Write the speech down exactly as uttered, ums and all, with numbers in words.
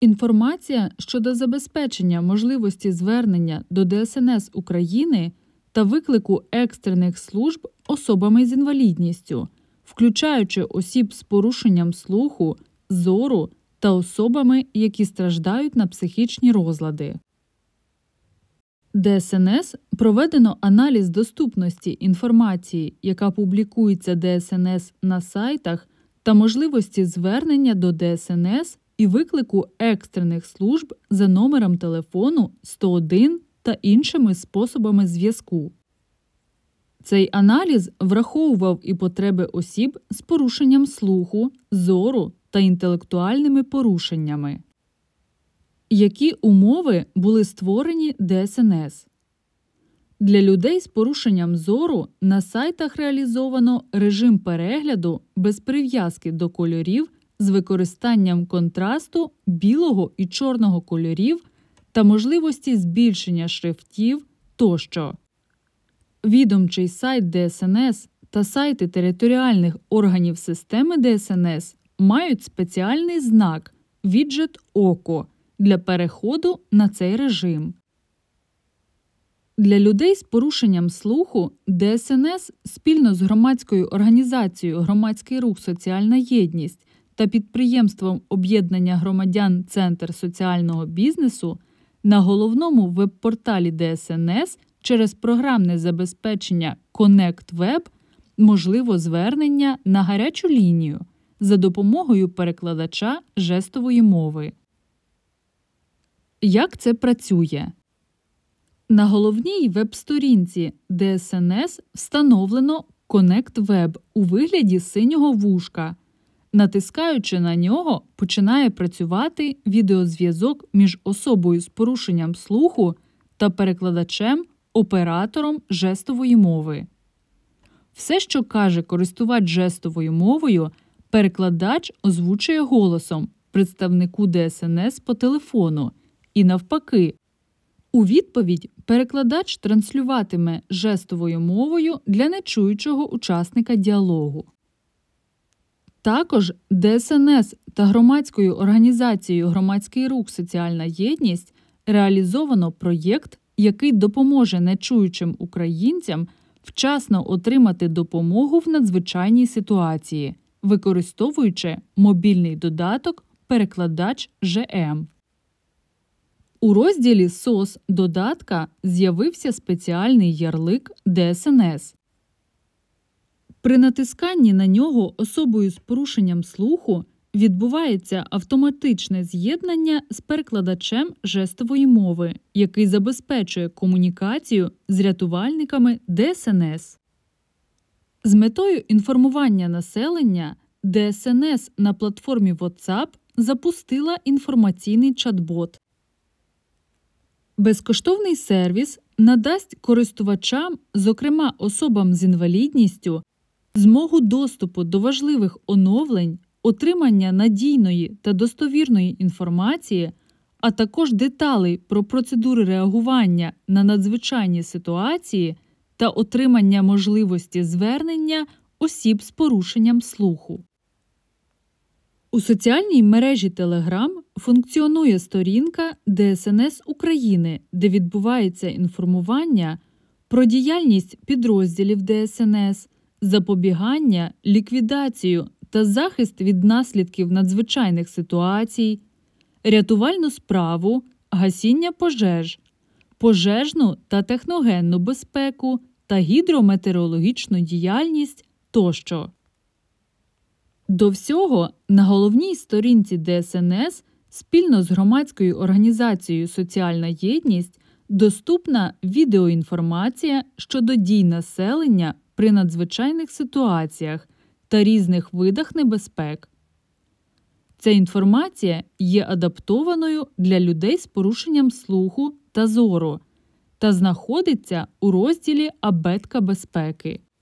Інформація щодо забезпечення можливості звернення до Де Ес Ен Ес України та виклику екстрених служб особами з інвалідністю, включаючи осіб з порушенням слуху, зору та особами, які страждають на психічні розлади. Де Ес Ен Ес проведено аналіз доступності інформації, яка публікується Де Ес Ен Ес на сайтах, та можливості звернення до Де Ес Ен Ес і виклику екстрених служб за номером телефону сто один та іншими способами зв'язку. Цей аналіз враховував і потреби осіб з порушенням слуху, зору та інтелектуальними порушеннями. Які умови були створені Де Ес Ен Ес? Для людей з порушенням зору на сайтах реалізовано режим перегляду без прив'язки до кольорів з використанням контрасту білого і чорного кольорів та можливості збільшення шрифтів тощо. Відомчий сайт Де Ес Ен Ес та сайти територіальних органів системи Де Ес Ен Ес мають спеціальний знак «Віджет Око» для переходу на цей режим. Для людей з порушенням слуху Де Ес Ен Ес спільно з громадською організацією «Громадський рух Соціальна єдність» та підприємством об'єднання громадян «Центр соціального бізнесу» на головному веб-порталі Де Ес Ен Ес через програмне забезпечення Connect Web можливо звернення на гарячу лінію за допомогою перекладача жестової мови. Як це працює? На головній веб-сторінці Де Ес Ен Ес встановлено Connect Web у вигляді синього вушка. Натискаючи на нього, починає працювати відеозв'язок між особою з порушенням слуху та перекладачем, оператором жестової мови. Все, що каже користувач жестовою мовою, перекладач озвучує голосом представнику Де Ес Ен Ес по телефону і навпаки. У відповідь перекладач транслюватиме жестовою мовою для нечуючого учасника діалогу. Також Де Ес Ен Ес та громадською організацією «Громадський рух Соціальна єдність» реалізовано проєкт, який допоможе нечуючим українцям вчасно отримати допомогу в надзвичайній ситуації, використовуючи мобільний додаток «Перекладач Же Ем». У розділі «СОС» додатка з'явився спеціальний ярлик Де Ес Ен Ес. При натисканні на нього особою з порушенням слуху відбувається автоматичне з'єднання з перекладачем жестової мови, який забезпечує комунікацію з рятувальниками Де Ес Ен Ес. З метою інформування населення Де Ес Ен Ес на платформі WhatsApp запустила інформаційний чат-бот. Безкоштовний сервіс надасть користувачам, зокрема особам з інвалідністю, змогу доступу до важливих оновлень, отримання надійної та достовірної інформації, а також деталей про процедури реагування на надзвичайні ситуації та отримання можливості звернення осіб з порушенням слуху. У соціальній мережі Telegram функціонує сторінка Де Ес Ен Ес України, де відбувається інформування про діяльність підрозділів Де Ес Ен Ес, запобігання, ліквідацію та захист від наслідків надзвичайних ситуацій, рятувальну справу, гасіння пожеж, пожежну та техногенну безпеку та гідрометеорологічну діяльність тощо. До всього, на головній сторінці Де Ес Ен Ес спільно з громадською організацією «Соціальна єдність» доступна відеоінформація щодо дій населення при надзвичайних ситуаціях та різних видах небезпек. Ця інформація є адаптованою для людей з порушенням слуху та зору та знаходиться у розділі «Абетка безпеки».